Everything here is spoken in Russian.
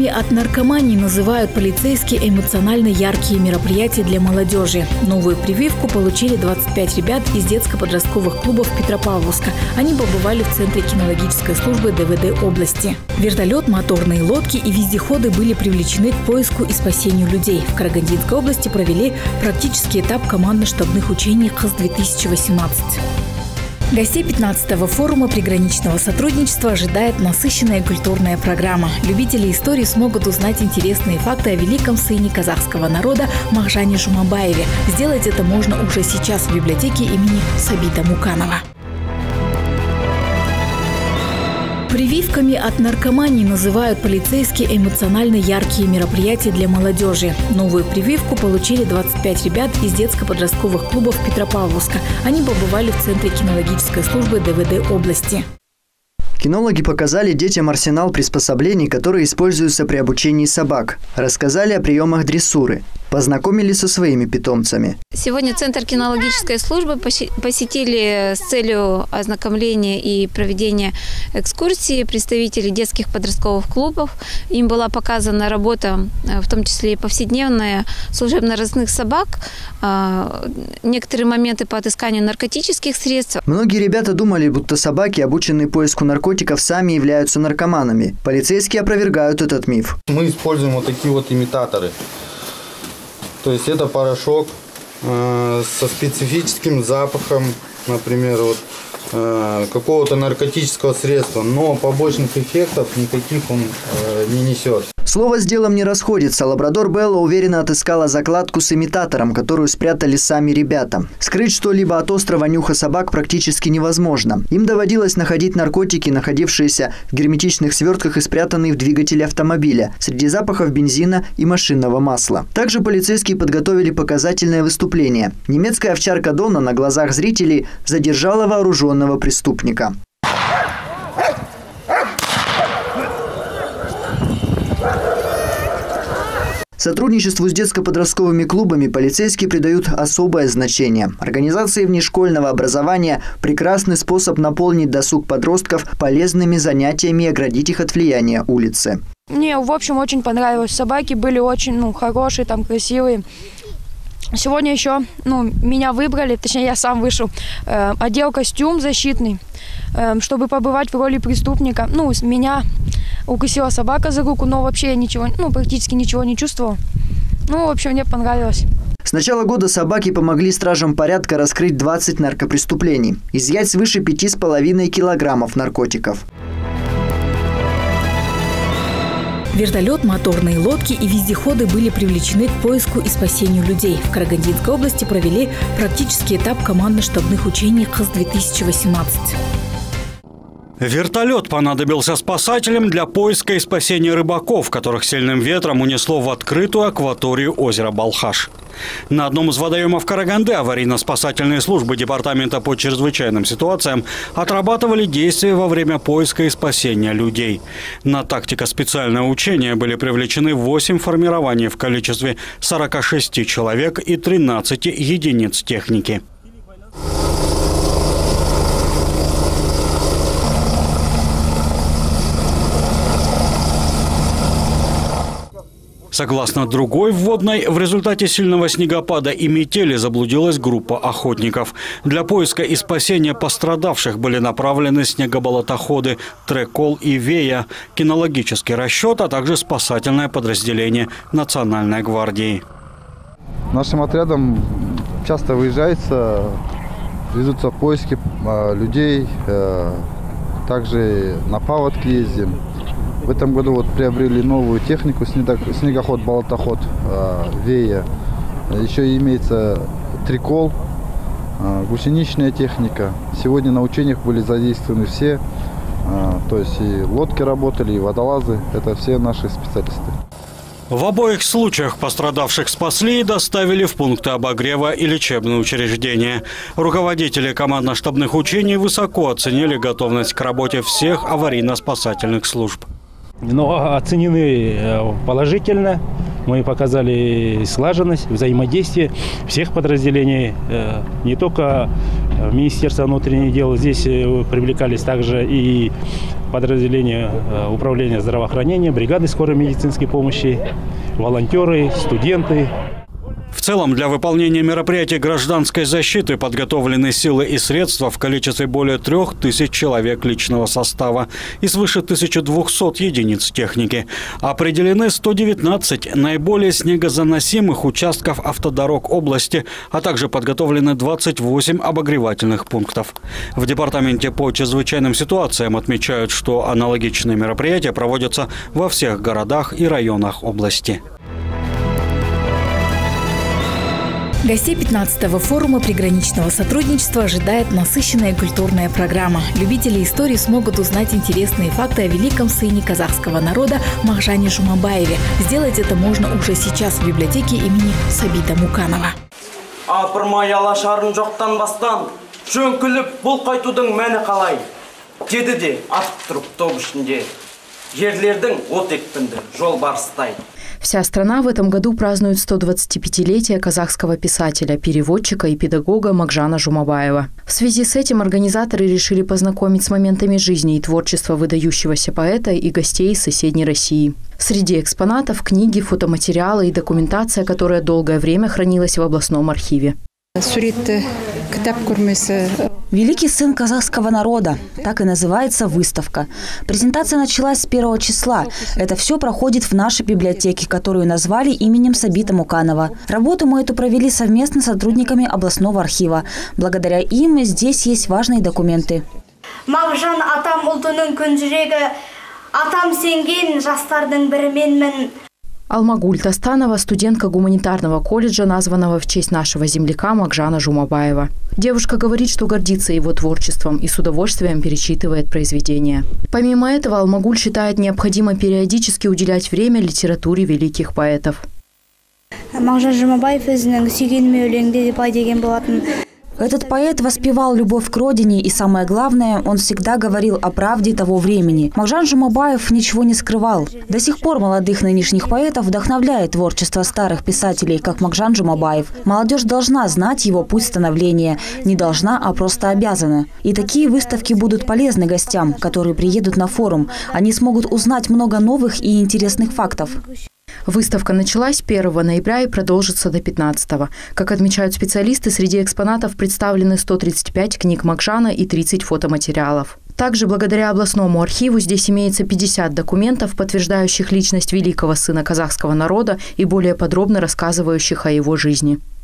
Прививками от наркомании называют полицейские эмоционально яркие мероприятия для молодежи. Новую прививку получили 25 ребят из детско-подростковых клубов Петропавловска. Они побывали в центре кинологической службы ДВД области. Вертолет, моторные лодки и вездеходы были привлечены к поиску и спасению людей. В Карагандинской области провели практический этап командно-штабных учений КХАС-2018. Гостей 15-го форума приграничного сотрудничества ожидает насыщенная культурная программа. Любители истории смогут узнать интересные факты о великом сыне казахского народа Махжане Жумабаеве. Сделать это можно уже сейчас в библиотеке имени Сабита Муканова. Прививками от наркомании называют полицейские эмоционально яркие мероприятия для молодежи. Новую прививку получили 25 ребят из детско-подростковых клубов Петропавловска. Они побывали в центре кинологической службы ДВД области. Кинологи показали детям арсенал приспособлений, которые используются при обучении собак. Рассказали о приемах дрессуры. Познакомились со своими питомцами. Сегодня Центр кинологической службы посетили с целью ознакомления и проведения экскурсии представители детских подростковых клубов. Им была показана работа, в том числе и повседневная, служебно-розыскных собак, некоторые моменты по отысканию наркотических средств. Многие ребята думали, будто собаки, обученные поиску наркотиков, сами являются наркоманами. Полицейские опровергают этот миф. Мы используем вот такие вот имитаторы. То есть это порошок со специфическим запахом, например, вот, какого-то наркотического средства, но побочных эффектов никаких он не несет. Слово с делом не расходится. Лабрадор Белла уверенно отыскала закладку с имитатором, которую спрятали сами ребята. Скрыть что-либо от острого нюха собак практически невозможно. Им доводилось находить наркотики, находившиеся в герметичных свертках и спрятанные в двигателе автомобиля, среди запахов бензина и машинного масла. Также полицейские подготовили показательное выступление. Немецкая овчарка Дона на глазах зрителей задержала вооруженного преступника. Сотрудничеству с детско-подростковыми клубами полицейские придают особое значение. Организации внешкольного образования – прекрасный способ наполнить досуг подростков полезными занятиями и оградить их от влияния улицы. Мне, в общем, очень понравилось. Собаки были очень хорошие, красивые. Сегодня еще меня выбрали, точнее я сам вышел, одел костюм защитный, чтобы побывать в роли преступника. Меня укусила собака за руку, но вообще я ничего, практически ничего не чувствовал. В общем, мне понравилось. С начала года собаки помогли стражам порядка раскрыть 20 наркопреступлений, изъять свыше 5,5 килограммов наркотиков. Вертолет, моторные лодки и вездеходы были привлечены к поиску и спасению людей. В Карагандинской области провели практический этап командно-штабных учений КХАС-2018. Вертолет понадобился спасателям для поиска и спасения рыбаков, которых сильным ветром унесло в открытую акваторию озера Балхаш. На одном из водоемов Караганды аварийно-спасательные службы Департамента по чрезвычайным ситуациям отрабатывали действия во время поиска и спасения людей. На тактико-специальное учение были привлечены 8 формирований в количестве 46 человек и 13 единиц техники. Согласно другой вводной, в результате сильного снегопада и метели заблудилась группа охотников. Для поиска и спасения пострадавших были направлены снегоболотоходы «Трекол» и «Вея», кинологический расчет, а также спасательное подразделение Национальной гвардии. Нашим отрядом часто выезжается, ведутся поиски людей, также на паводки ездим. В этом году приобрели новую технику, снегоход-болотоход «Вея». Еще имеется «Трекол», гусеничная техника. Сегодня на учениях были задействованы все, то есть и лодки работали, и водолазы. Это все наши специалисты. В обоих случаях пострадавших спасли и доставили в пункты обогрева и лечебные учреждения. Руководители командно-штабных учений высоко оценили готовность к работе всех аварийно-спасательных служб. Оценены положительно. Мы показали слаженность, взаимодействие всех подразделений, не только Министерства внутренних дел. Здесь привлекались также и подразделения управления здравоохранения, бригады скорой медицинской помощи, волонтеры, студенты. В целом, для выполнения мероприятий гражданской защиты подготовлены силы и средства в количестве более 3000 человек личного состава и свыше 1200 единиц техники. Определены 119 наиболее снегозаносимых участков автодорог области, а также подготовлены 28 обогревательных пунктов. В департаменте по чрезвычайным ситуациям отмечают, что аналогичные мероприятия проводятся во всех городах и районах области. Гостей 15-го форума приграничного сотрудничества ожидает насыщенная культурная программа. Любители истории смогут узнать интересные факты о великом сыне казахского народа Мағжане Жұмабаеве. Сделать это можно уже сейчас в библиотеке имени Сабита Муканова. Апырмай алашарын жоқтан бастан, жөңкіліп бұл қайтудың мәні қалай? Деді де атып тұрып топ ішінде. Ерлердің от екпінді жол барыстай. Вся страна в этом году празднует 125-летие казахского писателя, переводчика и педагога Мағжана Жұмабаева. В связи с этим организаторы решили познакомить с моментами жизни и творчества выдающегося поэта и гостей из соседней России. Среди экспонатов – книги, фотоматериалы и документация, которая долгое время хранилась в областном архиве. Великий сын казахского народа. Так и называется выставка. Презентация началась с 1 числа. Это все проходит в нашей библиотеке, которую назвали именем Сабита Муканова. Работу мы эту провели совместно с сотрудниками областного архива. Благодаря им здесь есть важные документы. Мағжан атам ұлтының күн жүрегі, атам сенген жастардың біріменмін. Алмагуль Тастанова – студентка гуманитарного колледжа, названного в честь нашего земляка Мағжана Жұмабаева. Девушка говорит, что гордится его творчеством и с удовольствием перечитывает произведения. Помимо этого, Алмагуль считает необходимо периодически уделять время литературе великих поэтов. Мағжан Жұмабаев өзінің сүйгеніме өлеңде деп деген болатын. Этот поэт воспевал любовь к родине, и самое главное, он всегда говорил о правде того времени. Мағжан Жұмабаев ничего не скрывал. До сих пор молодых нынешних поэтов вдохновляет творчество старых писателей, как Мағжан Жұмабаев. Молодежь должна знать его путь становления. Не должна, а просто обязана. И такие выставки будут полезны гостям, которые приедут на форум. Они смогут узнать много новых и интересных фактов. Выставка началась 1 ноября и продолжится до 15-го. Как отмечают специалисты, среди экспонатов представлены 135 книг Мағжана и 30 фотоматериалов. Также благодаря областному архиву здесь имеется 50 документов, подтверждающих личность великого сына казахского народа и более подробно рассказывающих о его жизни.